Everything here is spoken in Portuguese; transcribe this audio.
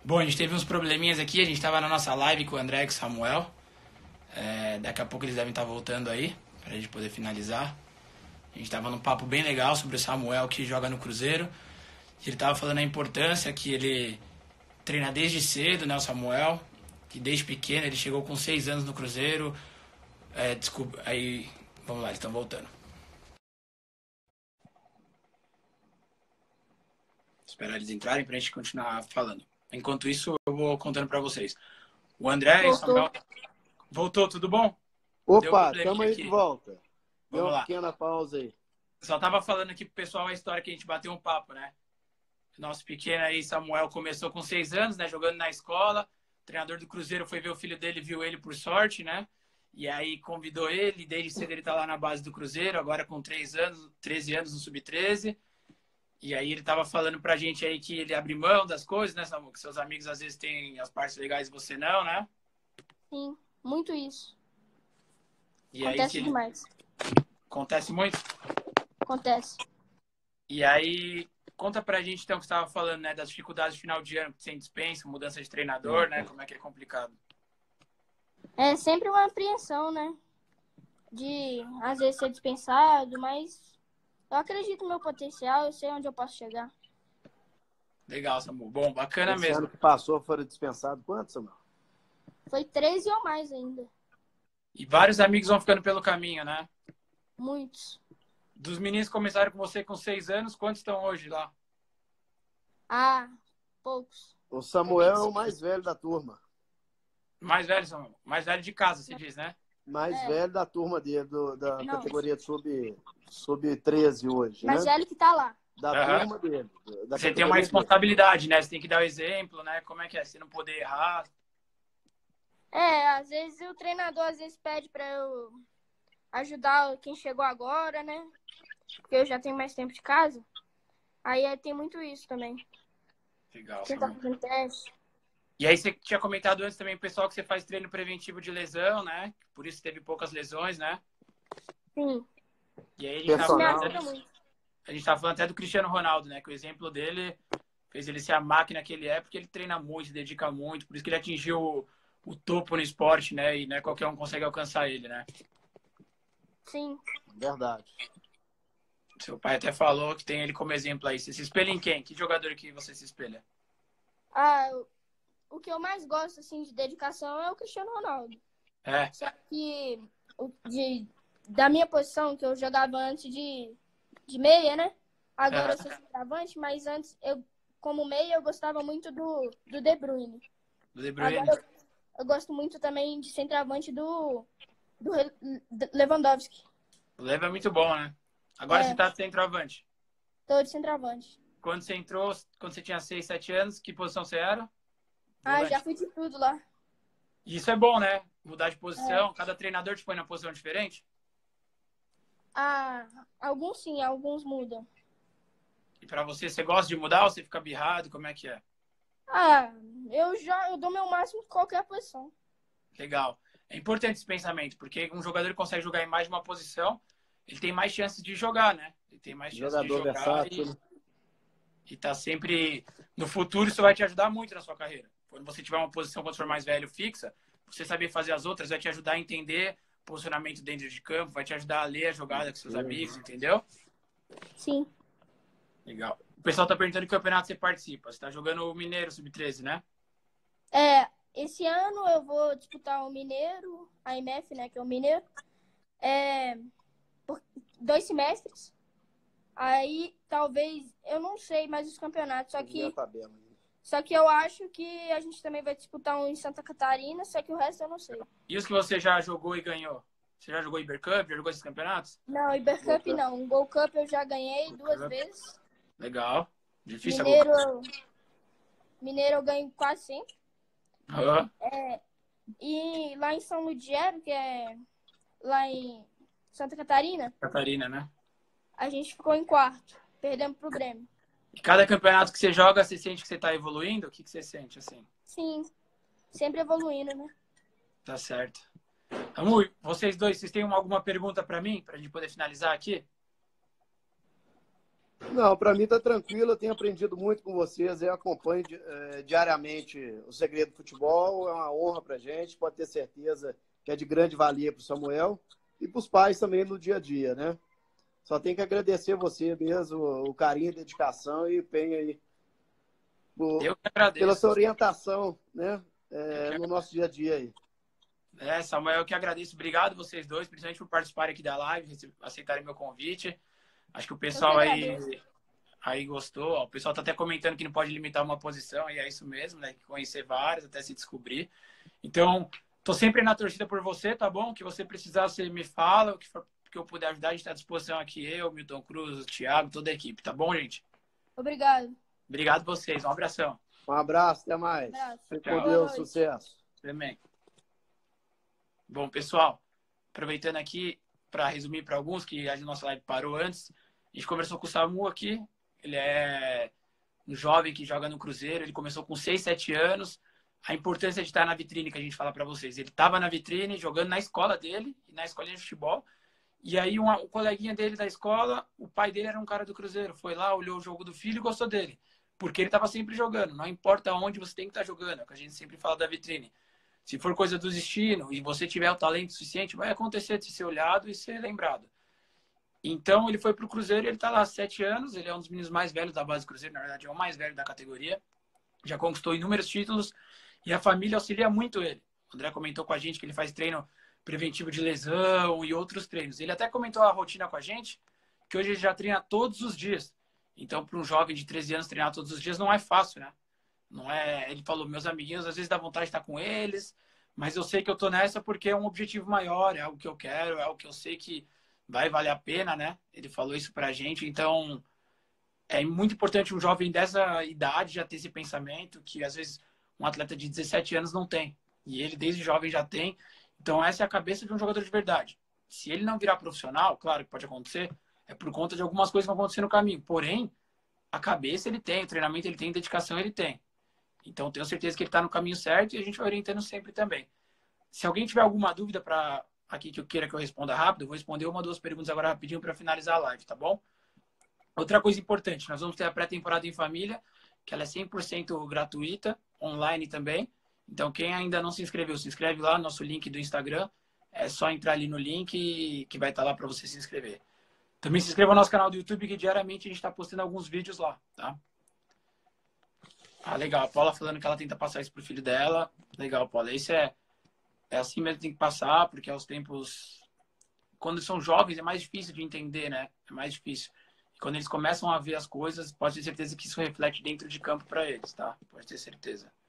Bom, a gente teve uns probleminhas aqui, a gente tava na nossa live com o André e com o Samuel. Daqui a pouco eles devem estar voltando aí, pra gente poder finalizar. A gente tava num papo bem legal sobre o Samuel que joga no Cruzeiro. E ele tava falando a importância que ele treina desde cedo, né, o Samuel. Que desde pequeno ele chegou com 6 anos no Cruzeiro. Desculpa, aí... Vamos lá, eles estão voltando. Esperar eles entrarem pra gente continuar falando. Enquanto isso, eu vou contando pra vocês. O André e o Voltou. Samuel... Voltou, tudo bom? Deu um Opa, tamo probleminha aí de aqui. volta. Deu Vamos uma lá. pequena pausa aí. Só tava falando aqui pro pessoal a história que a gente bateu um papo, né? Nosso pequeno aí, Samuel, começou com 6 anos, né? Jogando na escola. O treinador do Cruzeiro foi ver o filho dele, viu ele por sorte, né? E aí convidou ele, desde cedo ele tá lá na base do Cruzeiro, agora com 3 anos, 13 anos no Sub-13. E aí ele tava falando pra gente aí que ele abre mão das coisas, né, Samuel? Que seus amigos às vezes têm as partes legais e você não, né? Sim, muito isso. E aí que Acontece ele... demais. Acontece muito. Acontece. E aí, conta pra gente então o que você estava falando, né? Das dificuldades de final de ano, sem dispensa, mudança de treinador, né? Como é que é complicado. É sempre uma apreensão, né? De, às vezes, ser dispensado, mas eu acredito no meu potencial, eu sei onde eu posso chegar. Legal, Samu. Bom, bacana Esse mesmo. ano que passou foram dispensados quantos, Samuel? Foi 13 ou mais ainda. E vários amigos vão ficando pelo caminho, né? Muitos. Dos meninos que começaram com você com 6 anos, quantos estão hoje lá? Ah, poucos. O Samuel é o mais velho da turma. Mais velho, Samu. Mais velho de casa, você diz, né? Mais É. velho da turma dele, da Não. categoria sub-13 hoje, Mas né? ele que tá lá. Da Aham. turma dele. Da Você tem uma categoria dele. responsabilidade, né? Você tem que dar o exemplo, né? Como é que é? Você não poder errar. Às vezes o treinador pede pra eu ajudar quem chegou agora, né? Porque eu já tenho mais tempo de casa. Aí tem muito isso também. Legal, Quem tá Samu. fazendo teste. E aí você tinha comentado antes também, pessoal, que você faz treino preventivo de lesão, né? Por isso teve poucas lesões, né? Sim. E aí Isso me Personal. ajuda muito. a gente tava falando até do Cristiano Ronaldo, né? Que o exemplo dele fez ele ser a máquina que ele é, porque ele treina muito, se dedica muito, por isso que ele atingiu o topo no esporte, né? E não é qualquer um consegue alcançar ele, né? Sim. Verdade. Seu pai até falou que tem ele como exemplo aí. Você se espelha em quem? Que jogador que você se espelha? Ah, o que eu mais gosto, assim, de dedicação é o Cristiano Ronaldo. É, Só que da minha posição, que eu jogava antes de meia, né? Agora eu sou centroavante, mas antes, como meia, eu gostava muito do De Bruyne. do De Bruyne. Agora eu gosto muito também de centroavante do Lewandowski. O Leva é muito bom, né? Agora É. você tá de centroavante. Tô de centroavante. Quando você entrou, quando você tinha 6, 7 anos, que posição você era? Ah, Volante. já fui de tudo lá. E isso é bom, né? Mudar de posição. Cada treinador te põe na posição diferente. Ah, alguns sim, alguns mudam. E pra você, você gosta de mudar ou você fica birrado? Como é que é? Ah, eu dou meu máximo em qualquer posição. Legal. É importante esse pensamento, porque um jogador que consegue jogar em mais de uma posição, ele tem mais chances de jogar, né? Ele tem mais chances de Jogador jogar versátil. e tá sempre... No futuro, isso vai te ajudar muito na sua carreira. Quando você tiver uma posição, quando for mais velho, fixa, você saber fazer as outras vai te ajudar a entender posicionamento dentro de campo, vai te ajudar a ler a jogada com seus amigos, entendeu? Sim. Legal. O pessoal tá perguntando que campeonato você participa. Você tá jogando o Mineiro Sub-13, né? Esse ano eu vou disputar o Mineiro, a MF, né, que é o Mineiro, por 2 semestres. Aí, talvez, eu não sei mais os campeonatos, Ver a tabela ainda. só que eu acho que a gente também vai disputar um em Santa Catarina, só que o resto eu não sei. E os que você já jogou e ganhou? Você já jogou Ibercup? Já jogou esses campeonatos? Não, Ibercup não. O Gold Cup eu já ganhei 2 vezes. Legal. Difícil Mineiro, agora. Mineiro eu ganho quase sempre. Aham. E lá em São Ludgero, que é lá em Santa Catarina, Catarina, né? a gente ficou em quarto. Perdemos pro Grêmio. E cada campeonato que você joga, você sente que você tá evoluindo? O que você sente, assim? Sim, sempre evoluindo, né? Tá certo. Amor, vocês dois, vocês têm alguma pergunta pra mim? Pra gente poder finalizar aqui? Não, para mim tá tranquilo, eu tenho aprendido muito com vocês, eu acompanho diariamente o Segredo do Futebol, é uma honra pra gente, pode ter certeza que é de grande valia para o Samuel e para os pais também no dia a dia, né? Só tenho que agradecer você mesmo, o carinho, a dedicação e empenho aí Eu que pela agradeço. sua orientação, né? No nosso dia a dia aí. Samuel, eu que agradeço. Obrigado vocês dois, principalmente por participarem aqui da live, aceitarem meu convite. Acho que o Eu que pessoal agradeço. aí gostou. Ó, o pessoal tá até comentando que não pode limitar uma posição, e é isso mesmo, né? Que conhecer várias até se descobrir. Então, tô sempre na torcida por você, tá bom? Que você precisar, você me fala, o que for que eu puder ajudar, a gente está à disposição aqui, eu, Milton Cruz, o Thiago, toda a equipe, tá bom, gente? Obrigado. Obrigado a vocês, um abração. Um abraço, até mais. Um abraço. Fique Tchau. com Boa Deus, noite. sucesso. Também. Bom, pessoal, aproveitando aqui para resumir para alguns que a nossa live parou antes, a gente conversou com o Samu aqui, ele é um jovem que joga no Cruzeiro, ele começou com 6, 7 anos, a importância de estar na vitrine que a gente fala para vocês. Ele estava na vitrine, jogando na escola dele, na escolinha de futebol, e aí o coleguinha dele da escola, o pai dele era um cara do Cruzeiro, foi lá, olhou o jogo do filho e gostou dele, porque ele estava sempre jogando, não importa onde você tem que estar jogando, é o que a gente sempre fala da vitrine. Se for coisa do destino e você tiver o talento suficiente, vai acontecer de ser olhado e ser lembrado. Então, ele foi para o Cruzeiro e ele está lá há 7 anos. Ele é um dos meninos mais velhos da base do Cruzeiro, na verdade, é o mais velho da categoria. Já conquistou inúmeros títulos e a família auxilia muito ele. O André comentou com a gente que ele faz treino preventivo de lesão e outros treinos. Ele até comentou a rotina com a gente, que hoje ele já treina todos os dias. Então, para um jovem de 13 anos treinar todos os dias não é fácil, né? Não é, ele falou, meus amiguinhos, às vezes dá vontade de estar com eles, mas eu sei que eu tô nessa porque é um objetivo maior, é algo que eu quero, é algo que eu sei que vai valer a pena, né? Ele falou isso pra gente, então é muito importante um jovem dessa idade já ter esse pensamento que às vezes um atleta de 17 anos não tem. E ele desde jovem já tem. Então essa é a cabeça de um jogador de verdade. Se ele não virar profissional, claro que pode acontecer, é por conta de algumas coisas que vão acontecer no caminho. Porém, a cabeça ele tem, o treinamento ele tem, a dedicação ele tem. Então, tenho certeza que ele está no caminho certo e a gente vai orientando sempre também. Se alguém tiver alguma dúvida para aqui que eu queira que eu responda rápido, eu vou responder uma ou duas perguntas agora rapidinho para finalizar a live, tá bom? Outra coisa importante, nós vamos ter a pré-temporada em família, que ela é 100% gratuita, online também. Então, quem ainda não se inscreveu, se inscreve lá no nosso link do Instagram. É só entrar ali no link que vai estar lá para você se inscrever. Também se inscreva no nosso canal do YouTube, que diariamente a gente está postando alguns vídeos lá, tá? Ah, legal. A Paula falando que ela tenta passar isso pro filho dela. Legal, Paula. Isso é assim mesmo que tem que passar, porque aos tempos... Quando são jovens é mais difícil de entender, né? É mais difícil. E quando eles começam a ver as coisas, pode ter certeza que isso reflete dentro de campo para eles, tá? Pode ter certeza.